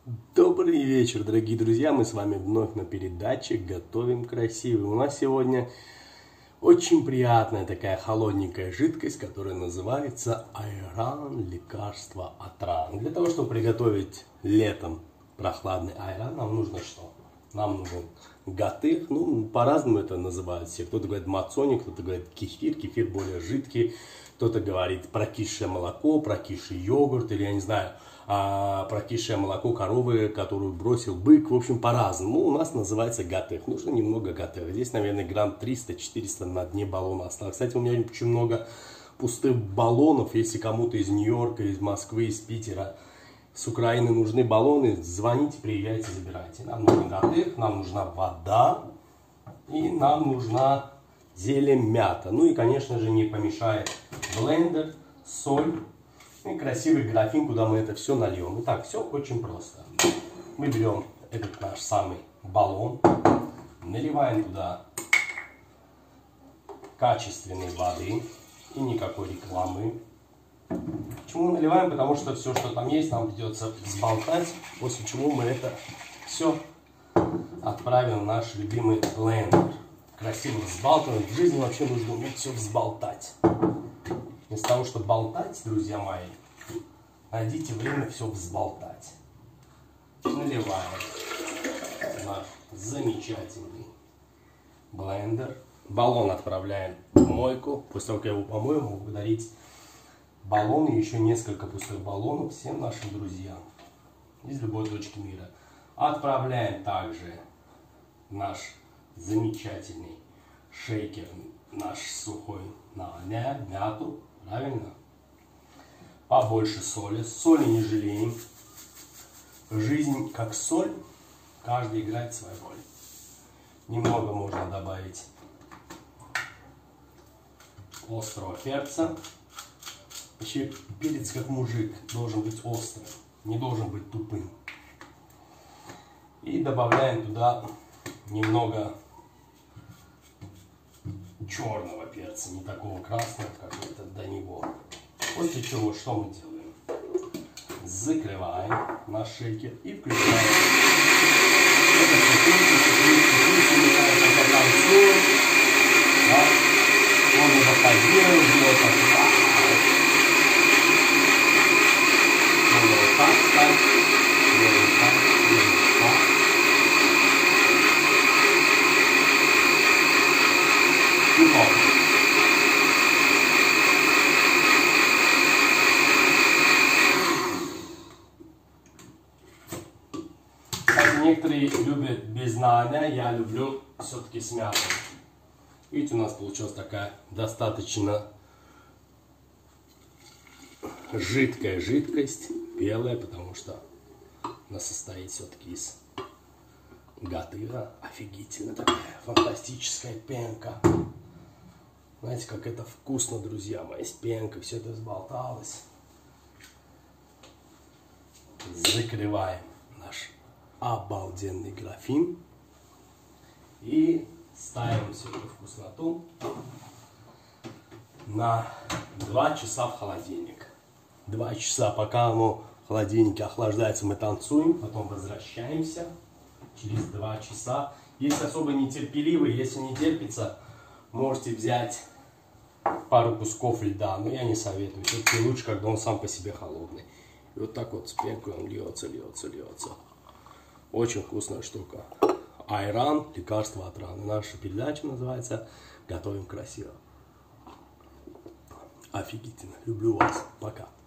Добрый вечер, дорогие друзья! Мы с вами вновь на передаче «Готовим красиво». У нас сегодня очень приятная такая холодненькая жидкость, которая называется айран, лекарство от ран. Для того, чтобы приготовить летом прохладный айран, нам нужно что? Нам нужен гатых, по-разному это называют все. Кто-то говорит мацони, кто-то говорит кефир, кефир более жидкий. Кто-то говорит прокисшее молоко, прокисший йогурт, или я не знаю, прокисшее молоко коровы, которую бросил бык. В общем, по-разному. У нас называется гатых. Нужно немного гатых. Здесь, наверное, грамм 300-400 на дне баллона осталось. Кстати, у меня очень много пустых баллонов. Если кому-то из Нью-Йорка, из Москвы, из Питера, с Украины нужны баллоны, звоните, приезжайте, забирайте. Нам нужен гатых, нам нужна вода и нам нужна зелень мята. Ну и, конечно же, не помешает блендер, соль и красивый графин, куда мы это все нальем. Итак, все очень просто. Мы берем этот наш самый баллон, наливаем туда качественной воды и никакой рекламы. Почему наливаем? Потому что все, что там есть, нам придется взболтать, после чего мы это все отправим в наш любимый блендер. Красиво взбалтываем. В жизни вообще нужно уметь все взболтать. Вместо того, чтобы болтать, друзья мои, найдите время все взболтать. Наливаем наш замечательный блендер. Баллон отправляем в мойку. После того, как я его помою, могу подарить баллоны, еще несколько пустых баллонов всем нашим друзьям из любой точки мира. Отправляем также наш замечательный шейкер, наш сухой наня, мяту, правильно? Побольше соли. Соли не жалеем. Жизнь как соль, каждый играет свою роль. Немного можно добавить острого перца. Вообще перец как мужик должен быть острым, не должен быть тупым. И добавляем туда немного черного перца, не такого красного, как это до него. После чего что мы делаем? Закрываем наш шейкер и включаем. Можно заходить, делать так. Некоторые любят без наня, я люблю все-таки с мятой. Видите, у нас получилась такая достаточно жидкая жидкость, белая, потому что она состоит все-таки из гатыра. Офигительно такая фантастическая пенка. Знаете, как это вкусно, друзья мои, с пенкой, все это взболталось. Закрываем наш обалденный графин и ставим всю эту вкусноту на 2 часа в холодильник. 2 часа, пока оно в холодильнике охлаждается, мы танцуем, потом возвращаемся через 2 часа. Если особо нетерпеливый, если не терпится, можете взять пару кусков льда, но я не советую. Все-таки лучше, когда он сам по себе холодный. И вот так вот с пенкой он льется, льется, льется. Очень вкусная штука. Айран, лекарство от ран. Наша передача называется «Готовим красиво». Офигительно. Люблю вас. Пока.